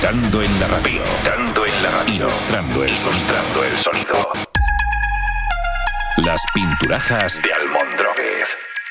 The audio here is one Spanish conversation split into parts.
Dando en la radio. Ilustrando el sonido. Las pinturajas de Almondróguez.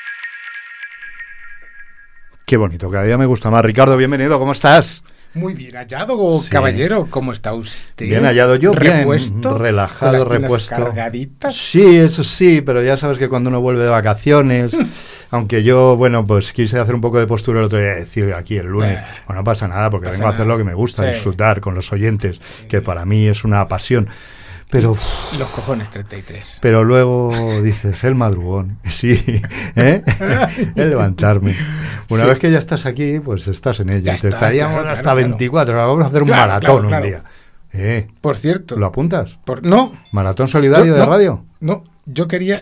Qué bonito, cada día me gusta más. Ricardo, bienvenido, ¿cómo estás? Muy bien hallado, sí. Caballero, ¿cómo está usted? Bien hallado, yo ¿Repuesto? Bien, relajado, ¿Con las repuesto. Cargaditas? Sí, eso sí, pero ya sabes que cuando uno vuelve de vacaciones, aunque yo, bueno, pues quise hacer un poco de postura el otro día, decir aquí el lunes, bueno, no pasa nada, porque vengo a hacer lo que me gusta, disfrutar con los oyentes, que para mí es una pasión. Pero los cojones 33. Pero luego dices, el madrugón, sí, ¿eh? El levantarme. Una vez que ya estás aquí, pues estás en ello. Te estaríamos hasta 24 horas. Vamos a hacer un maratón un día. Por cierto. ¿Lo apuntas? No. ¿Maratón solidario de radio? No, yo quería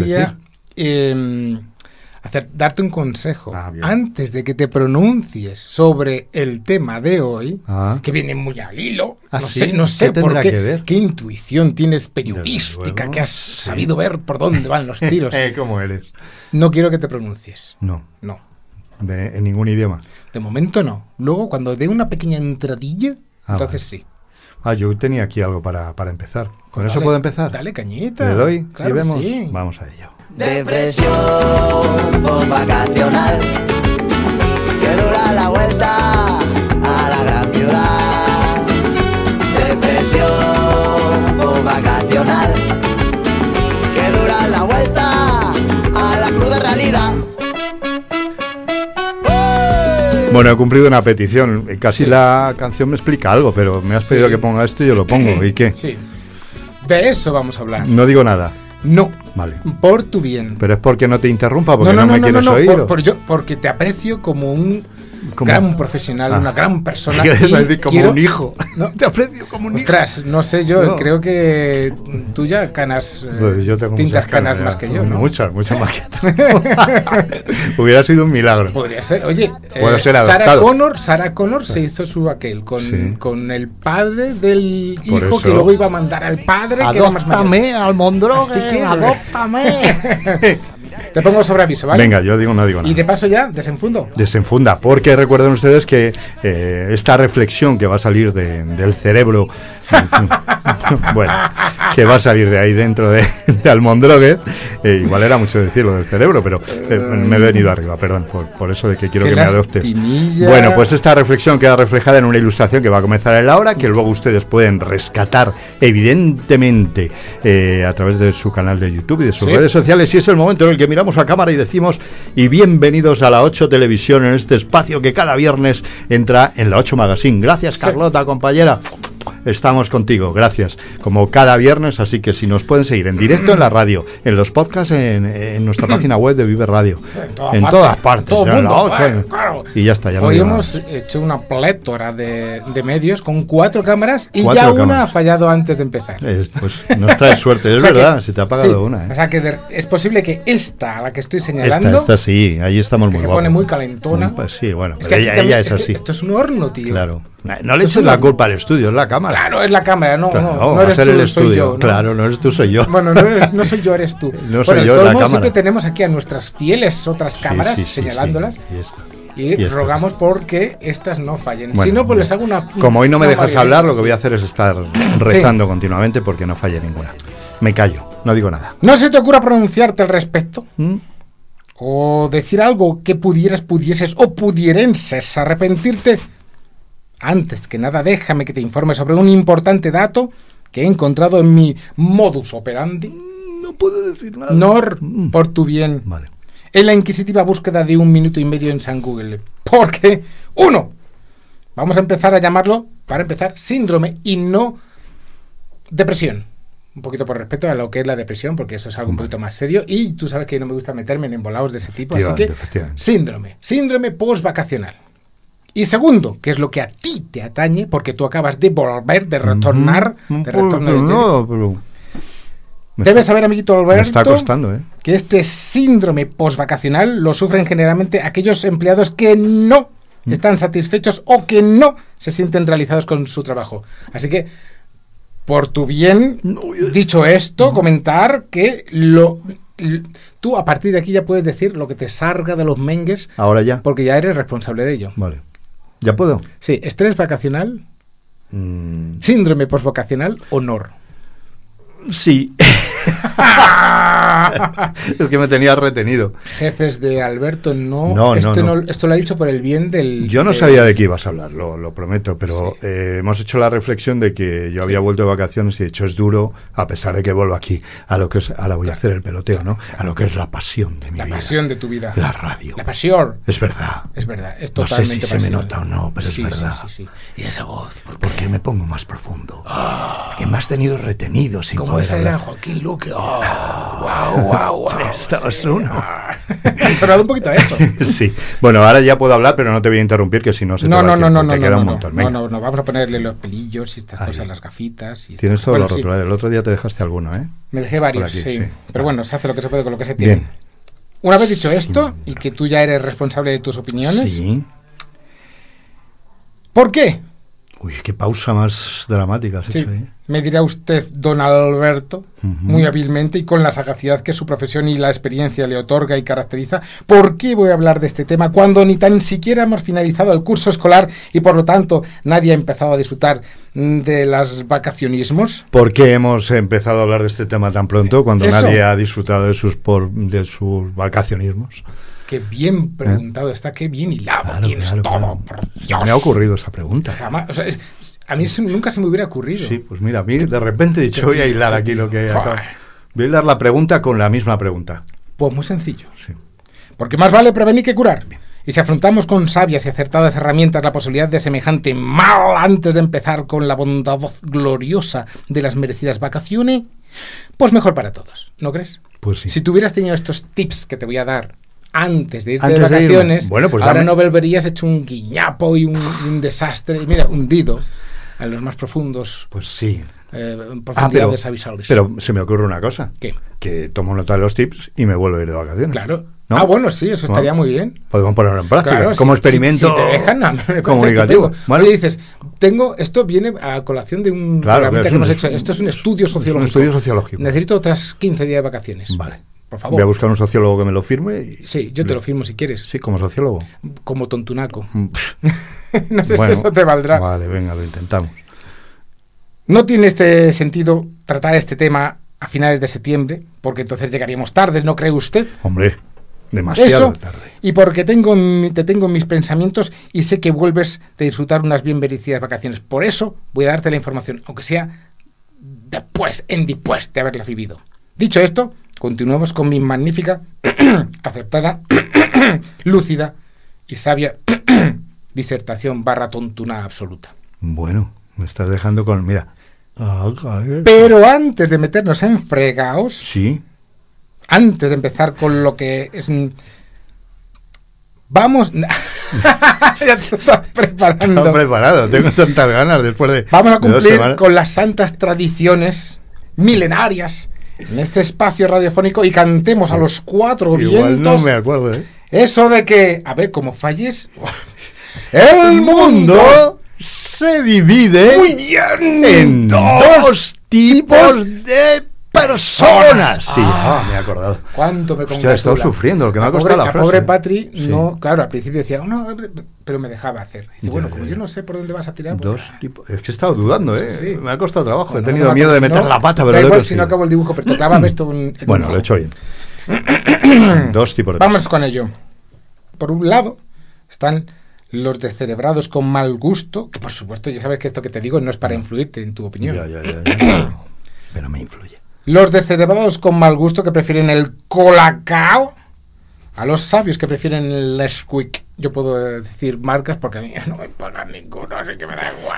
darte un consejo antes de que te pronuncies sobre el tema de hoy, que viene muy al hilo. No sé por qué. ¿Qué intuición tienes periodística que has sabido ver por dónde van los tiros? ¿Cómo eres? No quiero que te pronuncies. No. ¿En ningún idioma? De momento no. Luego, cuando dé una pequeña entradilla, entonces sí. Yo tenía aquí algo para empezar. ¿Con eso puedo empezar? Dale, cañita. ¿Le doy? Claro, ¿Y vemos? Sí. Vamos a ello. Depresión post-vacacional, que dura la vuelta a la gran ciudad. Depresión post-vacacional, que dura la vuelta a la cruda realidad. Bueno, he cumplido una petición. Casi la canción me explica algo, pero me has pedido que ponga esto y yo lo pongo. ¿Y qué? Sí. De eso vamos a hablar. No digo nada. No. Vale. Por tu bien. Pero es porque no te interrumpa, porque no me quieres oír. Porque te aprecio como un gran profesional, una gran persona. ¿Quieres decir como un hijo? ¿No? Te aprecio como un hijo. Ostras, no sé yo, creo que tú ya canas, pues yo tengo tintas canas más que yo, ¿no? Muchas más que tú. Hubiera sido un milagro. Podría ser. Oye, puedo ser Sarah Connor se hizo su con el padre del hijo que luego iba a mandar al padre. Adóptame, Almondróguez, así que adóptame. Te pongo sobre aviso, ¿vale? Venga, yo no digo nada. Y de paso ya, desenfundo. Desenfunda, porque recuerden ustedes que esta reflexión que va a salir del cerebro, bueno, que va a salir de ahí dentro de Almondróguez, igual era mucho decirlo del cerebro, pero me he venido arriba, perdón, por eso de que quiero que me adoptes. Bueno, pues esta reflexión queda reflejada en una ilustración que va a comenzar en la hora, que luego ustedes pueden rescatar, evidentemente, a través de su canal de YouTube y de sus redes sociales, y es el momento en el que miramos a cámara y decimos, y bienvenidos a la 8 Televisión, en este espacio que cada viernes entra en la 8 Magazine. Gracias, Carlota, compañera. Estamos contigo, gracias, como cada viernes, así que si nos pueden seguir en directo en la radio, en los podcasts, en nuestra página web de Vive Radio, en todas partes, todo ya mundo, la 8, claro. Y ya está, ya no hoy hemos hecho una plétora de medios con 4 cámaras y ya una ha fallado antes de empezar. Pues nos traes suerte, es verdad, se te ha apagado una. O sea que es posible que esta, a la que estoy señalando, esta sí, ahí estamos muy guapos. Se pone muy calentona. Pues sí, bueno, es que ella es así. Esto es un horno, tío. Claro. No le eches la culpa al estudio, es la cámara. Claro, es la cámara, no eres tú, soy yo. ¿No? Claro, no eres tú, soy yo. Bueno, no soy yo, eres tú. No soy yo, es la cámara. Siempre tenemos aquí a nuestras fieles otras cámaras señalándolas. Y rogamos porque estas no fallen. Bueno, si no, pues les hago una... Como hoy no me dejas hablar, lo que voy a hacer es estar rezando continuamente porque no falle ninguna. Me callo, no digo nada. ¿No se te ocurra pronunciarte al respecto? O decir algo que pudieses o pudierenses arrepentirte. Antes que nada, déjame que te informe sobre un importante dato que he encontrado en mi modus operandi. No puedo decir nada. Por tu bien. Vale. En la inquisitiva búsqueda de 1 minuto y medio en San Google. Porque, 1, vamos a empezar a llamarlo, para empezar, síndrome y no depresión. Un poquito por respeto a lo que es la depresión, porque eso es algo un poquito más serio. Y tú sabes que no me gusta meterme en embolados de ese tipo. Así que, síndrome post-vacacional. Y segundo, que es lo que a ti te atañe, porque tú acabas de volver, de retornar, Debes saber, amiguito Alberto, me está costando, que este síndrome post-vacacional lo sufren generalmente aquellos empleados que no están satisfechos o que no se sienten realizados con su trabajo. Así que, por tu bien, dicho esto, comentar que tú a partir de aquí ya puedes decir lo que te salga de los mengues. Ahora ya. Porque ya eres responsable de ello. Vale. ¿Ya puedo? Sí, estrés vacacional, Síndrome postvocacional, honor. Sí. Es que me tenía retenido. Jefes de Alberto, no. No. Esto lo ha dicho por el bien del... Yo no sabía de qué ibas a hablar, lo prometo, pero Sí. hemos hecho la reflexión de que yo había vuelto de vacaciones y de hecho es duro, a pesar de que vuelvo aquí a lo que es, ahora voy a hacer el peloteo, ¿no? A lo que es la pasión de mi La vida. pasión de tu vida. La radio. La pasión. Es verdad. Es verdad, es No sé totalmente si se me pasión. nota o no, pero Sí, es verdad. Sí. Y esa voz, ¿Por qué me pongo más profundo? Que me has tenido retenido sin como poder esa era hablar. Joaquín Luque. Wow. Estabas uno. Me sonaba un poquito a eso. Sí. Bueno, ahora ya puedo hablar, pero no te voy a interrumpir, que si no se te va el tiempo, te queda un montón. Venga. No, vamos a ponerle los pelillos y estas Ahí. cosas, las gafitas. Y Tienes estas- todo bueno, lo sí, roto. El otro día te dejaste alguno, ¿eh? me dejé varios, Por aquí, sí. sí. Pero Vale. bueno, se hace lo que se puede con lo que se tiene. Bien. Una vez dicho esto, y que tú ya eres responsable de tus opiniones, Sí. ¿por qué? Uy, qué pausa más dramática has Sí, hecho ahí. me dirá usted, don Alberto, Ujú. muy hábilmente y con la sagacidad que su profesión y la experiencia le otorga y caracteriza, ¿por qué voy a hablar de este tema cuando ni tan siquiera hemos finalizado el curso escolar y por lo tanto nadie ha empezado a disfrutar de los vacacionismos? ¿Por qué hemos empezado a hablar de este tema tan pronto cuando Eso. nadie ha disfrutado de sus vacacionismos? Qué bien preguntado está, qué bien hilado Claro, tienes claro, todo, claro. por Dios. Me ha ocurrido esa pregunta. Jamás, o sea, a mí eso nunca se me hubiera ocurrido. Sí, pues mira, a mí de repente he dicho, voy a hilar aquí lo que acaba. Joder. Voy a hilar la pregunta con la misma pregunta. Pues muy sencillo. Sí. Porque más vale prevenir que curar. Y si afrontamos con sabias y acertadas herramientas la posibilidad de semejante mal antes de empezar con la bondad gloriosa de las merecidas vacaciones, pues mejor para todos, ¿no crees? Pues sí. Si tú hubieras tenido estos tips que te voy a dar antes de irte Antes de de irme. vacaciones, Bueno, pues ahora dame. no volverías hecho un guiñapo y un desastre, y mira, hundido a los más profundos Pues sí. profundidades abisales. pero se me ocurre una cosa. ¿Qué? Que tomo nota de los tips y me vuelvo a ir de vacaciones. Claro. ¿No? Ah, bueno, sí, eso estaría ¿No? muy bien. Podemos ponerlo en práctica. Claro, como si experimento te dejan, a mí me parece comunicativo. estupendo. Bueno, Oye, dices, esto viene a colación de un Claro, programita es que un- hemos hecho. Esto es un estudio sociológico. un estudio sociológico. Necesito otras 15 días de vacaciones. Vale. Por Voy a favor. buscar un sociólogo que me lo firme. Y... Sí, yo te lo firmo si quieres. Sí, como sociólogo. Como tontunaco. Mm, No sé bueno, si eso te valdrá. Vale, venga, lo intentamos. No tiene este sentido tratar este tema a finales de septiembre, porque entonces llegaríamos tarde, ¿no cree usted? Hombre, demasiado Eso, tarde. y porque te tengo en mis pensamientos y sé que vuelves de disfrutar unas bien merecidas vacaciones. Por eso voy a darte la información, aunque sea después de haberlas vivido. Dicho esto, continuamos con mi magnífica, acertada, lúcida y sabia disertación / tontuna absoluta. Bueno, me estás dejando con... Mira. Pero antes de meternos en fregaos, Sí. antes de empezar con lo que es... Vamos... ya te estás preparando. Estaba preparado, tengo tantas ganas después de... Vamos a de 2 cumplir semanas. con las santas tradiciones milenarias en este espacio radiofónico y cantemos a los 4 Igual no vientos me acuerdo, ¿eh? eso de que, a ver, como falles... El mundo se divide Muy bien. en dos tipos de personas. Sí, me he acordado. ¿Cuánto me Hostia, congratula? he estado sufriendo, lo que me ha La costado pobre- la frase. pobre Patri, Sí. no, claro, al principio decía, no, pero me dejaba hacer. Dice, Ya, bueno, ya, como ya. yo no sé por dónde vas a tirar... pues, Dos tipos. Es que he estado dudando, ¿eh? Sí. Me ha costado trabajo. bueno, he tenido no me miedo de acuerdo, meter si la no, pata, da pero lo he igual si no conseguido. acabo el dibujo, pero tocaba esto en Bueno, un lo he ojo. hecho bien. Dos tipos de Vamos con ello. Por un lado, están los descerebrados con mal gusto, que por supuesto ya sabes que esto que te digo no es para influirte en tu opinión. Ya. Pero me influye. Los descerebrados con mal gusto que prefieren el colacao, a los sabios que prefieren el Nesquik. Yo puedo decir marcas porque a mí no me pagan ninguno, así que me da igual.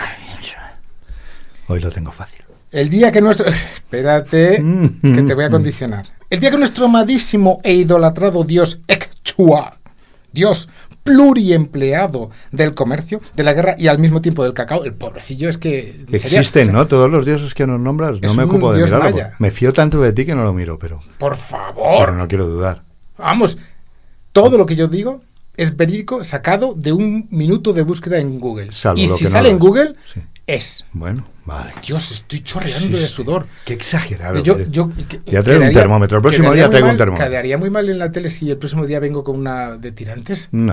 Hoy lo tengo fácil. El día que nuestro... Espérate, que te voy a condicionar. El día que nuestro amadísimo e idolatrado dios Ekchua, dios pluriempleado del comercio, de la guerra y al mismo tiempo del cacao, el pobrecillo es que... Existen, ¿no? Todos los dioses que nos nombras. No Es me un ocupo de dios mirarlo. maya. Me fío tanto de ti que no lo miro, pero Por favor. no quiero dudar. Vamos, todo lo que yo digo es verídico, sacado de un minuto de búsqueda en Google. Salvo Y lo si que no sale lo- en Google, Sí. es... Bueno, vale. Dios, estoy chorreando Sí, de sí. sudor. Qué exagerado. Yo, eres. yo, Ya traigo un quedaría- termómetro. El próximo quedaría día muy traigo un mal- termómetro. Quedaría muy mal en la tele si el próximo día vengo con una de tirantes. Nah.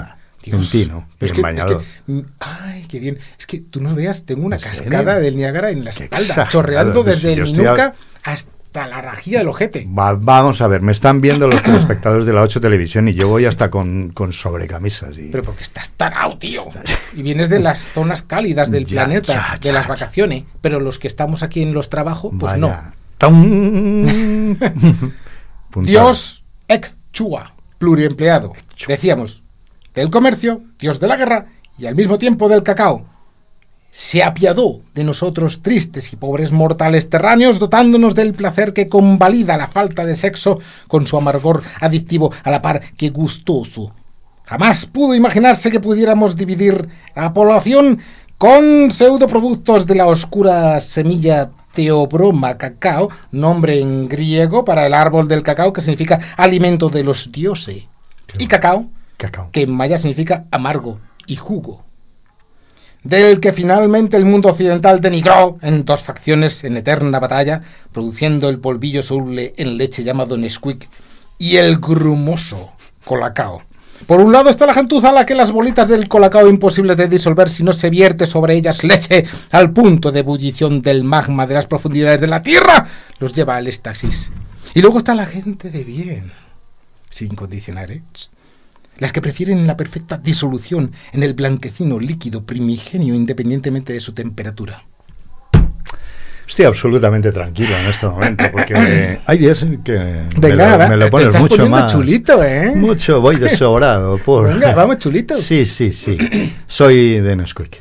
Dios, en ti, ¿no? pero Bien bañado. Ay, qué bien. Es que tú no veas, tengo una ¿En cascada serio? del Niágara en la Qué espalda, exagerado, chorreando pues, desde yo mi estoy nuca hasta la rajilla del ojete. Vamos a ver, me están viendo los telespectadores de la 8 Televisión y yo voy hasta con sobrecamisas. Y... Pero porque estás tarao, tío. Y vienes de las zonas cálidas del Ya, planeta, de las vacaciones. Pero los que estamos aquí en los trabajos, pues no. Vaya. ¡Tum! Puntada. Dios Ek Chua, pluriempleado. Decíamos, del comercio, Dios de la guerra y al mismo tiempo del cacao. Se apiadó de nosotros tristes y pobres mortales terráneos, dotándonos del placer que convalida la falta de sexo con su amargor adictivo a la par que gustoso. Jamás pudo imaginarse que pudiéramos dividir a la población con pseudoproductos de la oscura semilla Theobroma cacao, nombre en griego para el árbol del cacao que significa alimento de los dioses. Y cacao, que en maya significa amargo y jugo. Del que finalmente el mundo occidental denigró en dos facciones en eterna batalla, produciendo el polvillo soluble en leche llamado Nesquik y el grumoso colacao. Por un lado está la gentuza a la que las bolitas del colacao imposibles de disolver si no se vierte sobre ellas leche al punto de ebullición del magma de las profundidades de la tierra los lleva al éxtasis. Y luego está la gente de bien, sin condicionar, las que prefieren la perfecta disolución en el blanquecino líquido primigenio independientemente de su temperatura. Estoy absolutamente tranquilo en este momento porque hay días en que Venga, me lo te pones estás mucho poniendo más chulito, ¿eh? Mucho, voy de sobrado. Venga, vamos chulito. Sí. Soy de Nesquik.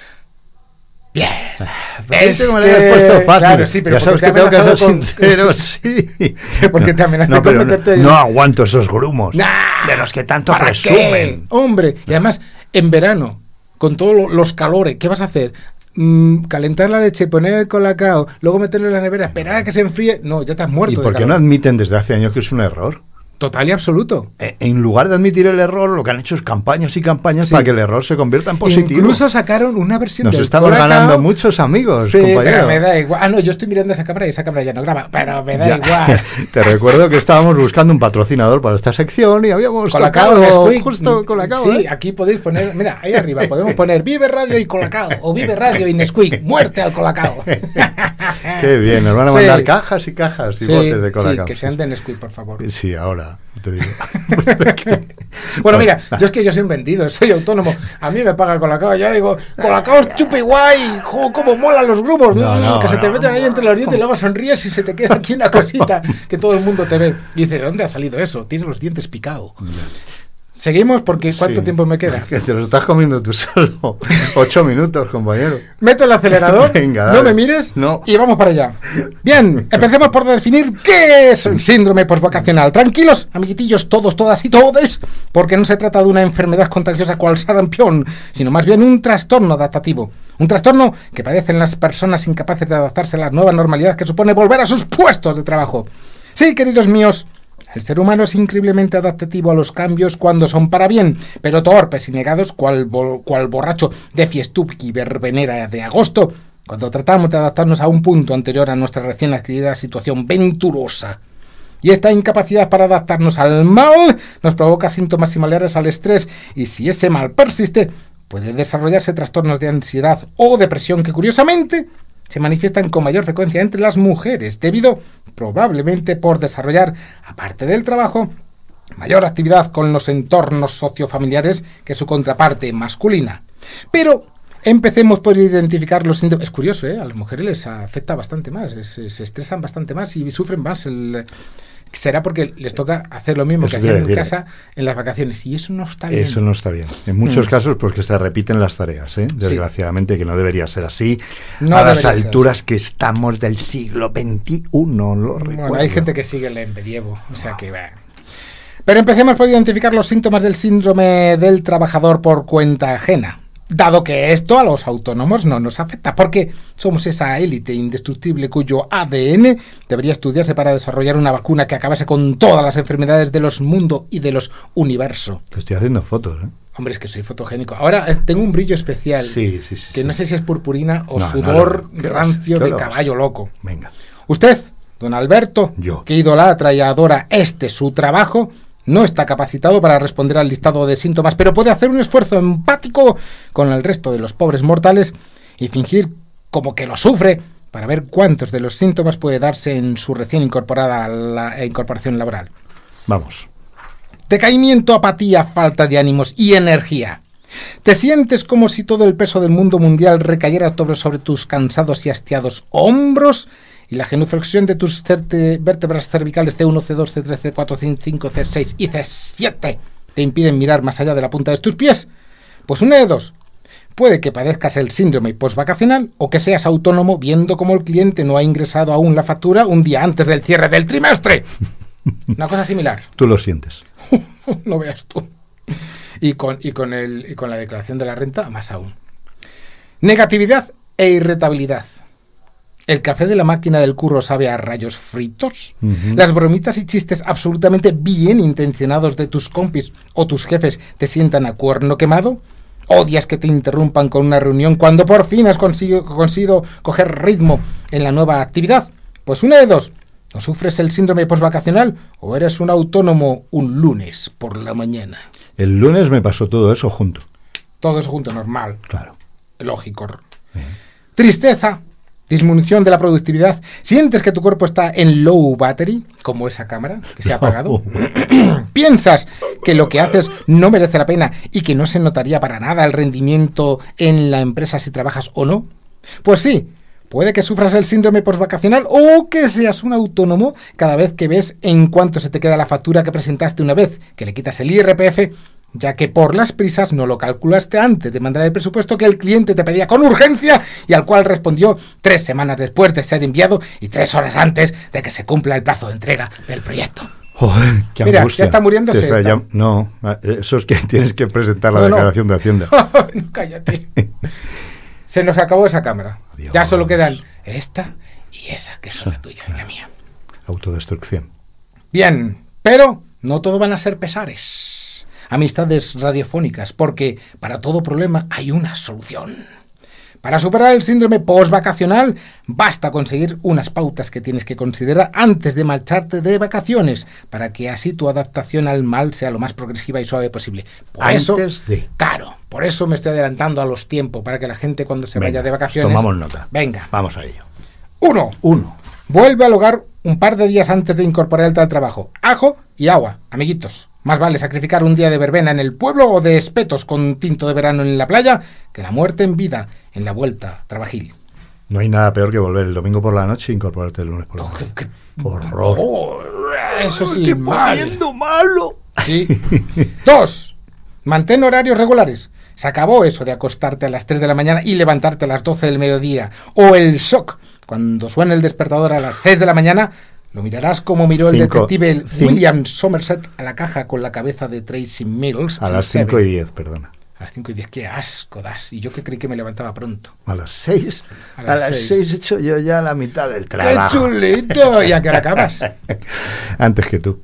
Bien. Es que me lo has puesto fácil. Claro, sí, pero ya sabes que tengo que ser sincero, sí. Porque te amenazas con meterte no aguanto esos grumos Nah, de los que tanto ¿para presumen. qué? Hombre, y además, en verano, con todos los calores, ¿qué vas a hacer? Calentar la leche, poner el colacao, luego meterlo en la nevera, esperar a que se enfríe. No, ya te has muerto. ¿Y por de qué no calor. admiten desde hace años que es un error? Total y absoluto. En lugar de admitir el error, lo que han hecho es campañas y campañas Sí. para que el error se convierta en positivo. Incluso sacaron una versión Nos del estamos colacao. ganando muchos amigos, Sí, compañero. pero me da igual. Ah, no, yo estoy mirando esa cámara y esa cámara ya no graba, pero me da Ya. igual. Te recuerdo que estábamos buscando un patrocinador para esta sección y habíamos Colacao, tocado Nesquik. justo Colacao. Sí, aquí podéis poner, mira, ahí arriba podemos poner Vive Radio y Colacao o Vive Radio y Nesquik, muerte al Colacao. Qué bien, nos van a Sí. mandar cajas y cajas y Sí, botes de sí, Colacao. que sean de Nesquik, por favor. Sí, ahora te digo. Bueno, mira, yo es que yo soy un vendido, soy autónomo. A mí me paga Colacao, yo digo, Colacao es chupi guay, jo, cómo molan los grumos, No, que se te no. meten ahí entre los dientes y luego sonríes y se te queda aquí una cosita que todo el mundo te ve. Y dice, ¿de dónde ha salido eso? Tienes los dientes picados. Seguimos porque ¿cuánto Sí. tiempo me queda? Que te los estás comiendo tú solo. 8 minutos, compañero. Meto el acelerador, Venga, no dale. me mires No. y vamos para allá. Bien, empecemos por definir qué es el síndrome postvacacional. Tranquilos, amiguitillos, todos, todas y todes, porque no se trata de una enfermedad contagiosa cual sarampión, sino más bien un trastorno adaptativo. Un trastorno que padecen las personas incapaces de adaptarse a la nueva normalidad que supone volver a sus puestos de trabajo. Sí, queridos míos, el ser humano es increíblemente adaptativo a los cambios cuando son para bien, pero torpes y negados cual borracho de fiestuki verbenera de agosto, cuando tratamos de adaptarnos a un punto anterior a nuestra recién adquirida situación venturosa. Y esta incapacidad para adaptarnos al mal nos provoca síntomas similares al estrés, y si ese mal persiste, puede desarrollarse trastornos de ansiedad o depresión que, curiosamente, se manifiestan con mayor frecuencia entre las mujeres, debido probablemente por desarrollar, aparte del trabajo, mayor actividad con los entornos sociofamiliares que su contraparte masculina. Pero empecemos por identificar los síntomas. Es curioso, a las mujeres les afecta bastante más, se estresan bastante más y sufren más. Será porque les toca hacer lo mismo Eso que te iba a hacían en decir. casa en las vacaciones, y eso no está bien. Eso no está bien. En muchos casos, pues que se repiten las tareas, desgraciadamente, que no debería ser así. No a las debería ser alturas así. que estamos del siglo XXI, lo Bueno, recuerdo. hay gente que sigue el medievo, o sea que va. Pero empecemos por identificar los síntomas del síndrome del trabajador por cuenta ajena. Dado que esto a los autónomos no nos afecta, porque somos esa élite indestructible cuyo ADN debería estudiarse para desarrollar una vacuna que acabase con todas las enfermedades de los mundos y de los universos. Te estoy haciendo fotos, ¿eh? Hombre, es que soy fotogénico. Ahora tengo un brillo especial, Sí. que no sé si es purpurina o No, sudor no, rancio ¿qué de vas? caballo loco. Venga. Usted, don Alberto, Yo. que idolatra y adora su trabajo, no está capacitado para responder al listado de síntomas, pero puede hacer un esfuerzo empático con el resto de los pobres mortales y fingir como que lo sufre para ver cuántos de los síntomas puede darse en su recién incorporada incorporación laboral. Vamos. Decaimiento, apatía, falta de ánimos y energía. Te sientes como si todo el peso del mundo mundial recayera sobre tus cansados y hastiados hombros y la genuflexión de tus vértebras cervicales C1, C2, C3, C4, C5, C6 y C7 te impiden mirar más allá de la punta de tus pies. Pues una de dos. Puede que padezcas el síndrome postvacacional o que seas autónomo viendo cómo el cliente no ha ingresado aún la factura un día antes del cierre del trimestre. Una cosa similar. Tú lo sientes. No veas tú. Y con la declaración de la renta, más aún. Negatividad e irritabilidad. ¿El café de la máquina del curro sabe a rayos fritos? Las bromitas y chistes absolutamente bien intencionados de tus compis o tus jefes te sientan a cuerno quemado. ¿Odias que te interrumpan con una reunión cuando por fin has conseguido coger ritmo en la nueva actividad? Pues una de dos. ¿O sufres el síndrome postvacacional o eres un autónomo un lunes por la mañana? El lunes me pasó todo eso junto. Todo eso junto, normal. Claro. Lógico. Tristeza, disminución de la productividad. ¿Sientes que tu cuerpo está en low battery, como esa cámara que se ha apagado? ¿Piensas que lo que haces no merece la pena y que no se notaría para nada el rendimiento en la empresa si trabajas o no? Pues sí. Puede que sufras el síndrome postvacacional o que seas un autónomo cada vez que ves en cuánto se te queda la factura que presentaste una vez que le quitas el IRPF, ya que por las prisas no lo calculaste antes de mandar el presupuesto que el cliente te pedía con urgencia y al cual respondió 3 semanas después de ser enviado y 3 horas antes de que se cumpla el plazo de entrega del proyecto. Joder, qué Mira, angustia. ya está muriéndose. No, eso es que tienes que presentar la declaración de Hacienda. No, cállate. Se nos acabó esa cámara. Adiós. Ya solo quedan esta y esa, que son la tuya y la mía. Autodestrucción. Bien, pero no todo van a ser pesares. Amistades radiofónicas, porque para todo problema hay una solución. Para superar el síndrome postvacacional, basta conseguir unas pautas que tienes que considerar antes de marcharte de vacaciones, para que así tu adaptación al mal sea lo más progresiva y suave posible. Por eso me estoy adelantando a los tiempos, para que la gente cuando se vaya de vacaciones... Tomamos nota. Venga. Vamos a ello. 1. Vuelve al hogar un par de días antes de incorporarte al trabajo. Ajo y agua, amiguitos. Más vale sacrificar un día de verbena en el pueblo o de espetos con tinto de verano en la playa que la muerte en vida en la vuelta trabajil. No hay nada peor que volver el domingo por la noche e incorporarte el lunes por la mañana. ¡Qué horror! Eso es ¡Qué el mal. poniendo malo! Sí. 2. Mantén horarios regulares. Se acabó eso de acostarte a las 3 de la mañana y levantarte a las 12 del mediodía. O el shock. Cuando suene el despertador a las 6 de la mañana, lo mirarás como miró el detective William Somerset a la caja con la cabeza de Tracy Mills. A las 5 y 10, perdona. A las 5 y 10, qué asco das. Y yo que creí que me levantaba pronto. A las 6. A A las 6 he hecho yo ya la mitad del trabajo. ¡Qué chulito! ¿Y a qué hora acabas? Antes que tú.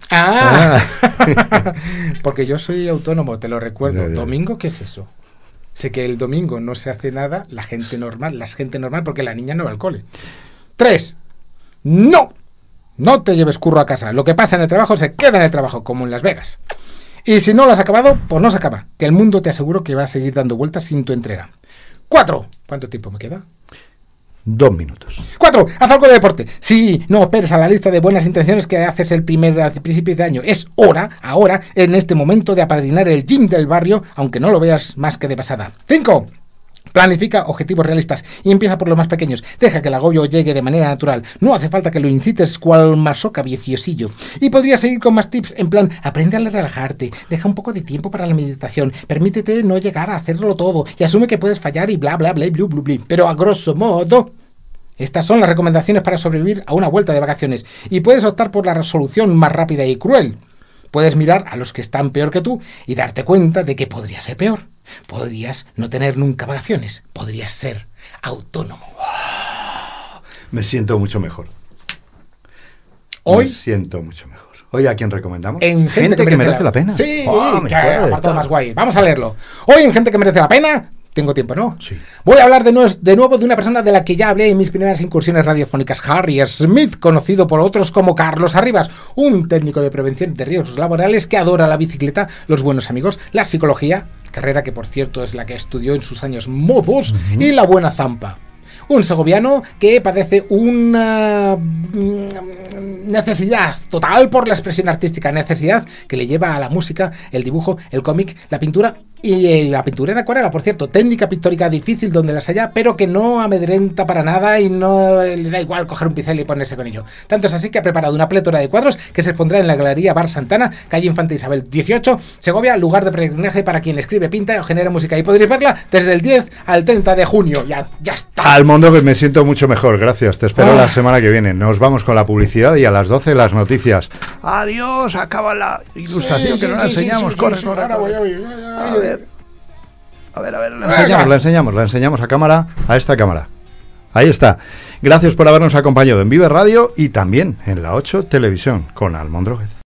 Porque yo soy autónomo, te lo recuerdo. Ya. ¿Domingo qué es eso? Sé que el domingo no se hace nada, la gente normal, porque la niña no va al cole. 3. No te lleves curro a casa. Lo que pasa en el trabajo se queda en el trabajo, como en Las Vegas. Y si no lo has acabado, pues no se acaba. Que el mundo te aseguro que va a seguir dando vueltas sin tu entrega. 4. ¿Cuánto tiempo me queda? 2 minutos. 4. Haz algo de deporte. Sí, no esperes a la lista de buenas intenciones que haces el principio de año. Es hora, ahora, en este momento, de apadrinar el gym del barrio, aunque no lo veas más que de pasada. 5. Planifica objetivos realistas y empieza por los más pequeños. Deja que el agobio llegue de manera natural. No hace falta que lo incites cual masoca viciosillo. Y podrías seguir con más tips en plan, aprende a relajarte, deja un poco de tiempo para la meditación, permítete no llegar a hacerlo todo y asume que puedes fallar y bla bla bla bla bla bla. Pero a grosso modo, estas son las recomendaciones para sobrevivir a una vuelta de vacaciones y puedes optar por la resolución más rápida y cruel. Puedes mirar a los que están peor que tú y darte cuenta de que podría ser peor. Podrías no tener nunca vacaciones. Podrías ser autónomo. Me siento mucho mejor. Hoy Me siento mucho mejor. ¿Hoy a quién recomendamos? En gente que merece la pena. Sí, que apartado más guay. Vamos a leerlo. Hoy en Gente que merece la pena Tengo tiempo, ¿no? Sí. Voy a hablar de nuevo de una persona de la que ya hablé en mis primeras incursiones radiofónicas, Harry Smith, conocido por otros como Carlos Arribas, un técnico de prevención de riesgos laborales que adora la bicicleta, los buenos amigos, la psicología, carrera que por cierto es la que estudió en sus años mozos, y la buena zampa. Un segoviano que padece una necesidad total por la expresión artística, necesidad que le lleva a la música, el dibujo, el cómic, la pintura y la pintura en acuarela, por cierto, técnica pictórica difícil donde las haya, pero que no amedrenta para nada y no le da igual coger un pincel y ponerse con ello. Tanto es así que ha preparado una plétora de cuadros que se expondrá en la Galería Bar Santana, calle Infanta Isabel 18, Segovia, lugar de peregrinaje para quien escribe, pinta o genera música. Y podréis verla desde el 10 al 30 de junio. Ya está. Almondroguez, me siento mucho mejor, gracias. Te espero la semana que viene. Nos vamos con la publicidad y a las 12 las noticias. Adiós, acaba la ilustración que nos enseñamos. Corre. A ver, la enseñamos a cámara, a esta cámara. Ahí está. Gracias por habernos acompañado en Vive Radio y también en la 8 Televisión con Almondroguez.